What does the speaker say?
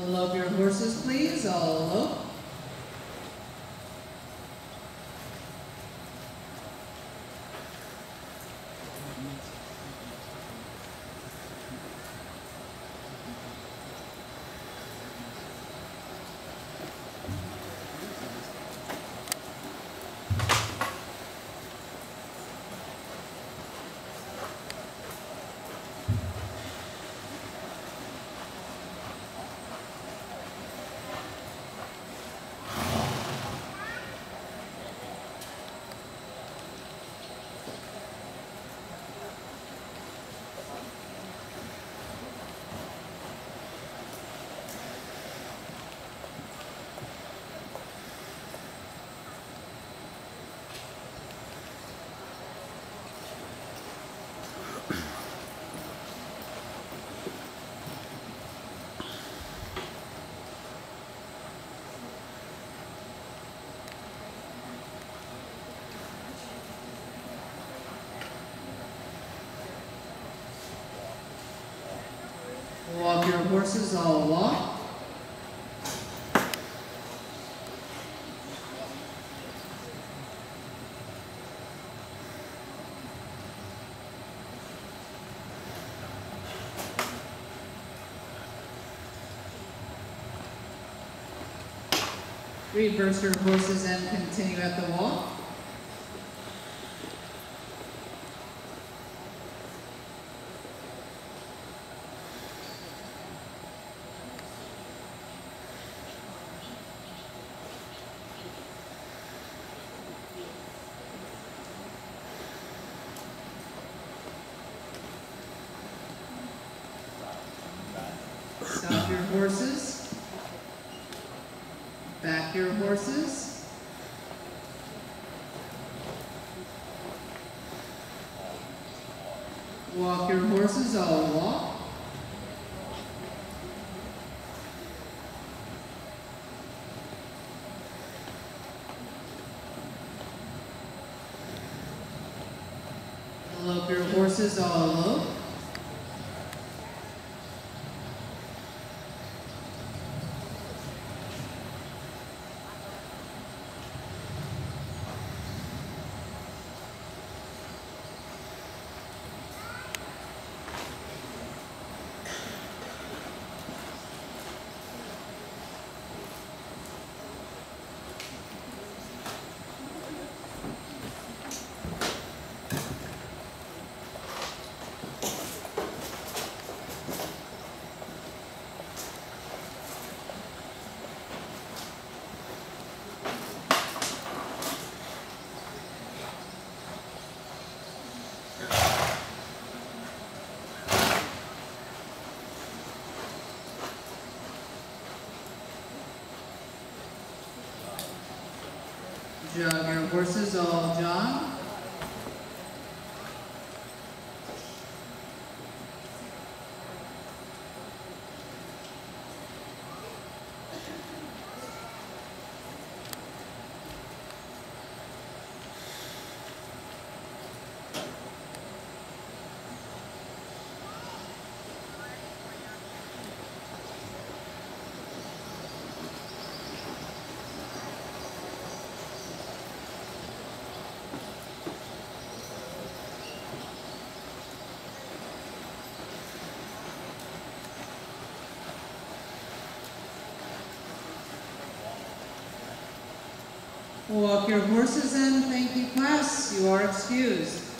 Elope your horses, please. All elope. Walk your horses, all walk. Reverse your horses and continue at the walk. Stop your horses. Back your horses. Walk your horses, all walk. Elope your horses, all elope. Jog your horses, all jog. Walk your horses in. Thank you, class. You are excused.